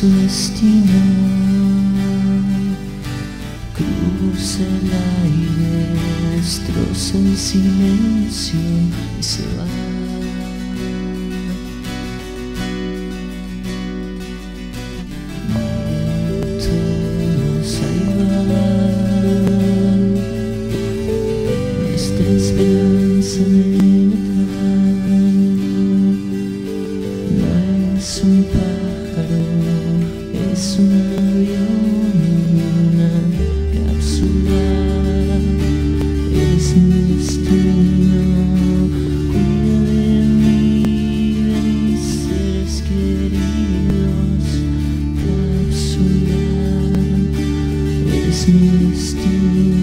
su destino. Cruza el aire, destroza el silencio y se va. Minutos ahí va, nuestra esperanza de metal. No es un pájaro, es un avión y una cápsula. Eres mi destino, cuida de mí, de mis seres queridos. Cápsula, eres mi destino.